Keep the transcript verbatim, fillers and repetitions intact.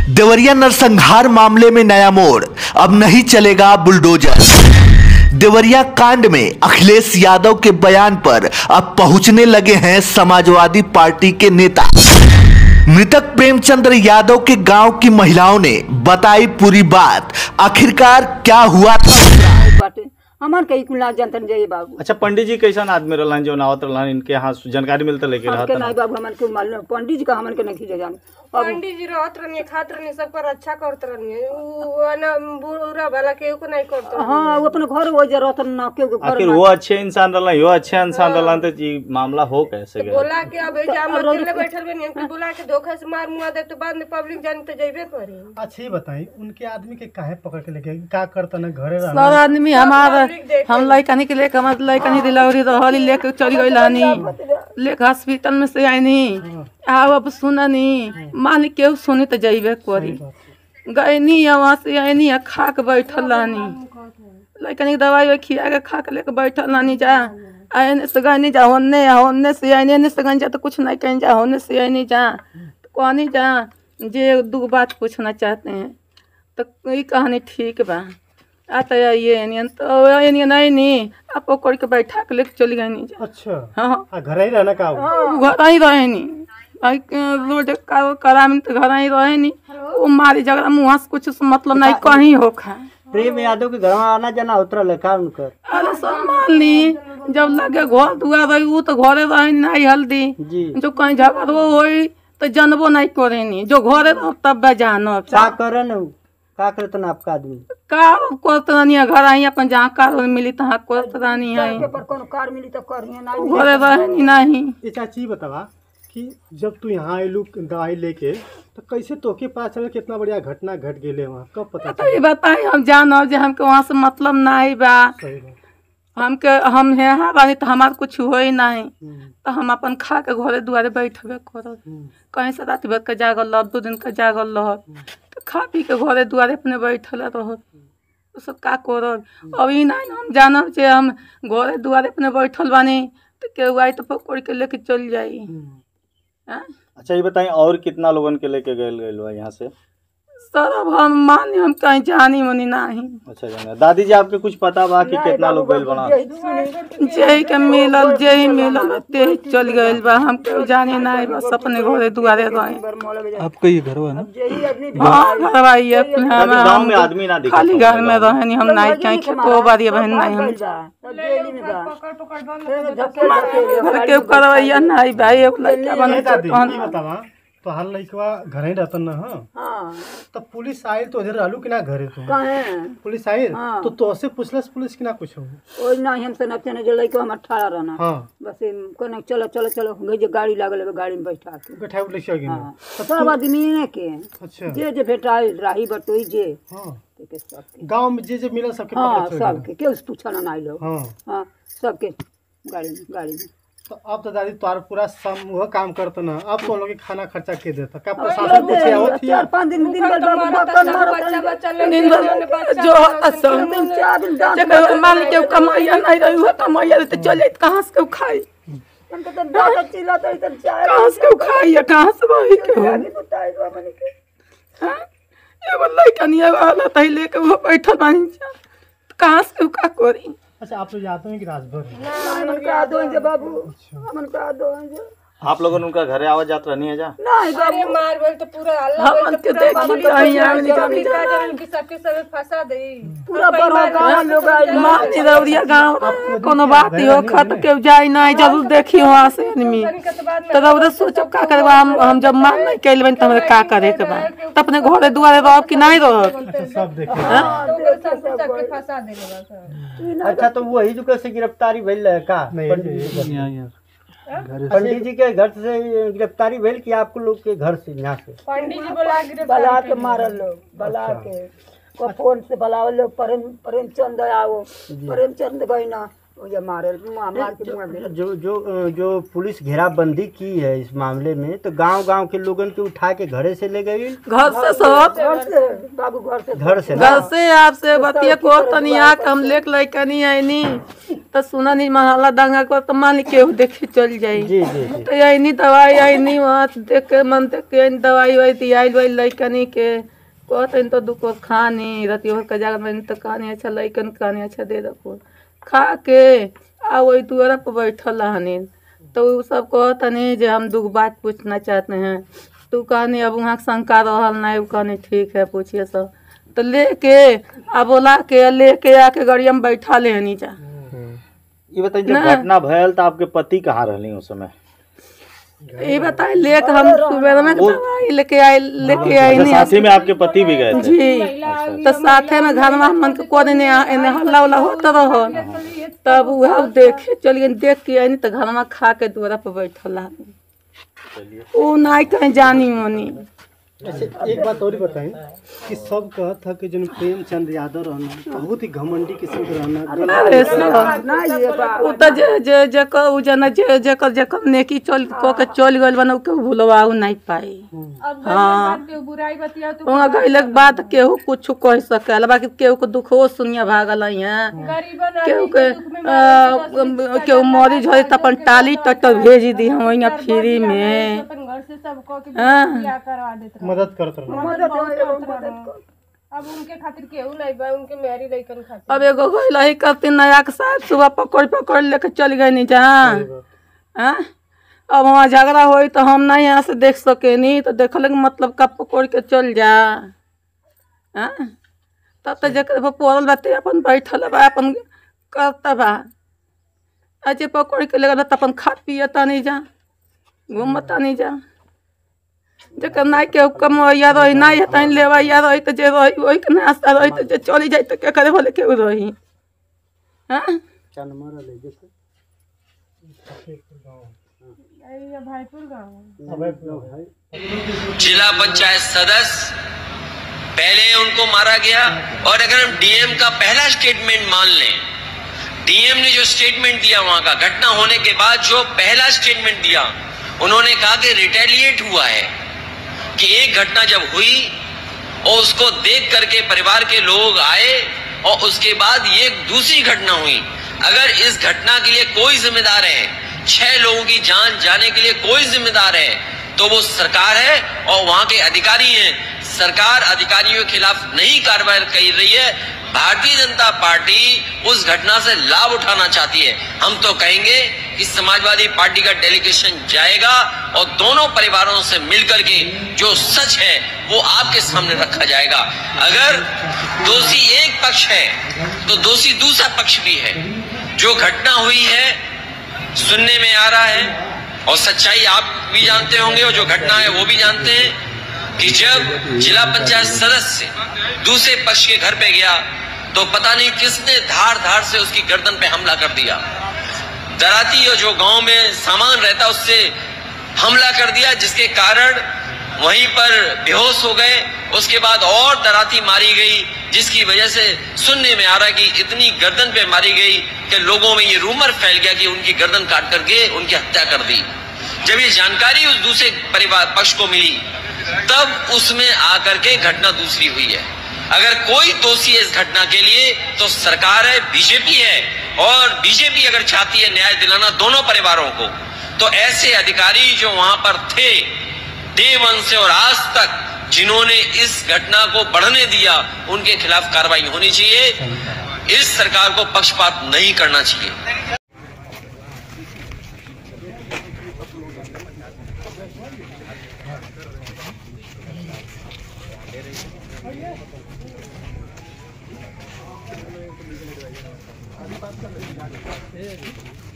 देवरिया नरसंहार मामले में नया मोड़, अब नहीं चलेगा बुलडोजर। देवरिया कांड में अखिलेश यादव के बयान पर अब पहुंचने लगे हैं समाजवादी पार्टी के नेता। मृतक प्रेमचंद्र यादव के गांव की महिलाओं ने बताई पूरी बात, आखिरकार क्या हुआ था। हमार कई कुला जनतन जाइए बाबू। अच्छा, पंडित जी कैसा आदमी रहलन जो नावत रहलन, इनके यहाँ जानकारी मिलता लेके रहता नहीं बाबू, हमन के मालूम पंडित जी का हमन के नहीं जान। पंडित जी रहत रहनी, खात रहनी, सब पर अच्छा करत रहनी, उ ना बुरा भला केहू को नहीं करत। हां, वो अपन घर हो जरूरत ना केहू के घर। आखिर वो अच्छे इंसान रहलन, यो अच्छे इंसान रहलन, तो ये मामला हो कैसे गया? बोला के अब जाम अकेले बैठल बनी, हमके बोला के धोखा से मार मुआ दे तो बाद में पब्लिक जानी तो जइबे करी। अच्छा, ये बताई उनके आदमी के काहे पकड़ के लेके का करता ना घरे रहना? सर आदमी हमारा हम लइकनी के लेके हम लइकनी दिलौरी रहली लेके चली गइल हनी, लेके हॉस्पिटल में से आईनी। आओ अब सुननी, मान केहू सुनी तो जइबे करी। गईनी वहाँ से आईनी, खा के बैठल रहनी, लइकनी दवाई खिया के खा के लेके बैठल रहनी। जा आने से गईनी, जा होने होने से आईनी, एने से गईनी जा तो कुछ नहीं कहीं, जा होने से आईनी जा तो कहनी जा जे दो बात पूछना चाहते हैं तो ये कहानी ठीक बा। आता ये नहीं तो ये नहीं नहीं आप पकड़ के बैठा के लेके चली गई। अच्छा, हाँ, घर ही रहना का? घर ही रहे नहीं, रोड करा में तो घर ही रहे नहीं। वो मारी झगड़ा मुँह से कुछ मतलब नहीं कहीं हो खा। प्रेम यादव के घर में आना जाना उतरल का उनकर? अरे सब मान ली, जब लगे घर दुआ रही वो तो घरे रहे नहीं हल्दी जी, जो कहीं झगड़ो हो तो जनबो नहीं करे नहीं, जो घरे तब जानो का करे न का करत न आपका आदमी का करत रहनी है। घर आई अपन जहाँ कार मिली तहाँ करत रहनी है, पर कौन कार मिली तो करिए ना, घरे रहनी नहीं। ये चाची बतावा कि जब तू यहाँ आयलू दवाई लेके तो कैसे तोके पता चला कितना बढ़िया घटना घट गेले वहाँ, कब पता तो ये बताई हम जानो जे हमके वहाँ से मतलब नहीं बा, हमके हम यहाँ बानी तो हमार कुछ हो ही नहीं, तो हम अपन खा के घरे दुआरे बैठबे करब। कहीं से रात भर के जागल रह, दो दिन के जागल रह, तो खा पी के घरे दुआरे अपने बैठल रह, तो सब का करब। अभी नहीं हम जानब जे हम घरे दुआरे अपने बैठल बानी तो केहू आई तो पकड़ के लेके चल जाई। अच्छा, ये बताइए और कितना लोगन के लेके गए गए यहाँ से? सर अब हम मानी हम कहीं जानी मनी नहीं। अच्छा जाना। दादी जी आपके कुछ पता बा कि कितना लोग गए बना? जय के मिलल जय मिलल ते चल गइल बा, हम केहू जाने नहीं, बस अपने घरे दुआरे रहे। आपका ये घर है ना? हाँ, घर भाई अपने गांव में आदमी ना दिखे, खाली घर में रहनी हम नहीं कहीं खेतो बाड़ी बहन नहीं हम केहू करवैया नहीं भाई। एक लड़का बन तो हर लड़का घर ही रहता ना? हाँ, तो पुलिस आई तो इधर रहलू कि ना घरे? तो पुलिस आई तो तोसे पूछलस पुलिस कि ना कुछ हो? ओइ नहीं हमसे न चने जो लड़का हम अठारह रहना। हाँ, बस कोने चलो चलो चलो गई गाड़ी लागल है, गाड़ी में बैठा के बैठा उठ लइका गिन। हां, सब आदमी ने के अच्छा जे जे भेटाई राही बटोई जे। हां, के सब गांव में जे जे मिलल सबके पता चल। हां, सबके केहू पूछना ना आइलो। हां हां, सबके गाड़ी में गाड़ी में। तो अब तो दादी तोर पूरा समूह काम करता ना, अब तो लोग के खाना खर्चा के देता का प्रशासन पूछे आवत चार पांच दिन दिन भर बकन मारो बच्चा बच्चा दिन भर जो असम दिन चार दिन जब मान के कमाइया नहीं रही हो कमाइया तो चले कहां से खाई? हम तो दादा चिल्ला तो इधर चाय कहां से खाई या कहां से वही के बताई दो हमने के। हां, ये वल्लाई कनिया वाला तई लेके वो बैठल बानी, कहां से का करी? अच्छा, आप तो जाते हैं कि राजभर? हमन का दो जे बाबू, हमन का दो जे। आप लोगों ने उनका घरे आवाज जात रहनी है जा? नहीं बाबू, मार बोल तो पूरा अल्लाह हमन के देखी आई आवे नहीं जान की सबके सब फंसा दे पूरा बड़ा गांव लोग आई मां चिरौरिया गांव कोनो बात हो खत के जाई नहीं, जरूर देखी वहां से आदमी तो रौद सोचो का करबा। हम हम जब मान नहीं कैलबन त हमरा का करे के बा, त अपने घरे दुआरे रहब कि नहीं रहब? सब देखे सबके फंसा देले। अच्छा, तो वही जो कैसे गिरफ्तारी भइल है का? पंडित जी के घर से गिरफ्तारी भेल कि आपको लोग के घर से? यहाँ से पंडित जी बोला गिरफ्तारी बला के मारल लोग, बला के को फोन से बुलावल लोग। प्रेम प्रेमचंद आओ, प्रेमचंद गई ना ये मारल मार के मुंह में। जो जो जो पुलिस घेराबंदी की है इस मामले में, तो गांव गांव के लोगन के उठा के घरे से ले गई? घर से सब घर से बाबू, घर से घर से घर से आपसे बतिया को तनिया हम लेक लइकनी आईनी तो सुना नहीं महला दंगा को तो मान केहू देखे चल जाई। जी जी जी तो यही नहीं दवाई आई नहीं वहाँ देख के मन देख के दवाई वाई दिया वाई लैकनी के कहते तो दुको खानी रती हो के जाकर मैंने तो कहानी अच्छा लैकन कहानी अच्छा दे दो खा के आ वही दुआरा पर बैठल हनी। तो वो सब कहतनी जे हम दो बात पूछना चाहते हैं। तू कहनी अब वहाँ शंका रहल नहीं वो कहनी ठीक है पूछिए सब। तो लेके आ बोला के लेके आके गाड़िया में बैठा ले हनी जा। ये बताइए जब घटना भयल तो आपके पति कहाँ रहली उस समय? ये बताए लेके हम सुबह में दवाई लेके आए लेके आए नहीं साथी में आपके पति भी गए थे? जी तो साथे में घर में मन के को ने हल्ला उल्ला होता रहो तब वह देखे चलिए देख के आई तो घर में खा के द्वारा पर बैठल वो नहीं कहीं जानी मोनी। अच्छा एक बात और बताएं कि सब कहत था कि जो प्रेमचंद यादव रहना बहुत ही घमंडी किस्म के रहना। अरे सब उ त जे जे जे को उ जना जे जे कर जे कर नेकी चल को के चल गइल बना के भूलवा नहीं पाई। हां बुराई बतिया तो वहां गइले के बाद केहू कुछ कह सकेला बाकी केहू के दुखो सुनिया भागल है केहू के केहू मरी झरी त अपन टाली टट भेज दी हम यहाँ फ्री में घर से सब को के बियाह करवा देत मदद करत रहे। अब उनके खातिर केहू नहीं बा उनके मेरी लइकन खातिर। अब एगो गइला ही करती नया के साथ सुबह पकड़ पकड़ लेके चल गए नहीं जा। हैं अब वहाँ झगड़ा होई तो हम नहीं यहाँ से देख सके नहीं तो देखल के मतलब कब पकड़ के चल जा। हैं तब तो जकर पड़ल बाते अपन बैठल बा अपन करता बा अजे पकड़ के लेगा तो अपन खा पियता नहीं जा घूमता नहीं जा। जकर नहीं के कमैया रही नहीं है लेवैया रही तो जे रही वही के नाश्ता रही तो जे चली जाए तो क्या करे बोले केहू रही। हाँ जिला पंचायत सदस्य पहले उनको मारा गया और अगर हम डीएम का पहला स्टेटमेंट मान लें डीएम ने जो स्टेटमेंट दिया वहां का घटना होने के बाद जो पहला स्टेटमेंट दिया उन्होंने कहा कि रिटेलिएट हुआ है कि एक घटना जब हुई और उसको देख करके परिवार के लोग आए और उसके बाद ये दूसरी घटना हुई। अगर इस घटना के लिए कोई जिम्मेदार है छह लोगों की जान जाने के लिए कोई जिम्मेदार है तो वो सरकार है और वहां के अधिकारी हैं। सरकार अधिकारियों के खिलाफ नहीं कार्रवाई कर रही है। भारतीय जनता पार्टी उस घटना से लाभ उठाना चाहती है। हम तो कहेंगे कि समाजवादी पार्टी का डेलीगेशन जाएगा और दोनों परिवारों से मिलकर के जो सच है वो आपके सामने रखा जाएगा। अगर दोषी एक पक्ष है तो दोषी दूसरा पक्ष भी है। जो घटना हुई है सुनने में आ रहा है और सच्चाई आप भी जानते होंगे और जो घटना है वो भी जानते हैं कि जब जिला पंचायत सदस्य दूसरे पक्ष के घर पे गया तो पता नहीं किसने धार धार से उसकी गर्दन पे हमला कर दिया। दराती और जो गांव में सामान रहता उससे हमला कर दिया जिसके कारण वहीं पर बेहोश हो गए। उसके बाद और दराती मारी गई जिसकी वजह से सुनने में आ रहा है कि इतनी गर्दन पे मारी गई कि लोगों में ये रूमर फैल गया कि उनकी गर्दन काट करके उनकी हत्या कर दी। जब ये जानकारी उस दूसरे परिवार पक्ष को मिली तब उसमें आकर के घटना दूसरी हुई है। अगर कोई दोषी है इस घटना के लिए तो सरकार है, बीजेपी है और बीजेपी अगर चाहती है न्याय दिलाना दोनों परिवारों को तो ऐसे अधिकारी जो वहां पर थे डे वन से और आज तक जिन्होंने इस घटना को बढ़ने दिया उनके खिलाफ कार्रवाई होनी चाहिए। इस सरकार को पक्षपात नहीं करना चाहिए। अभी बात कर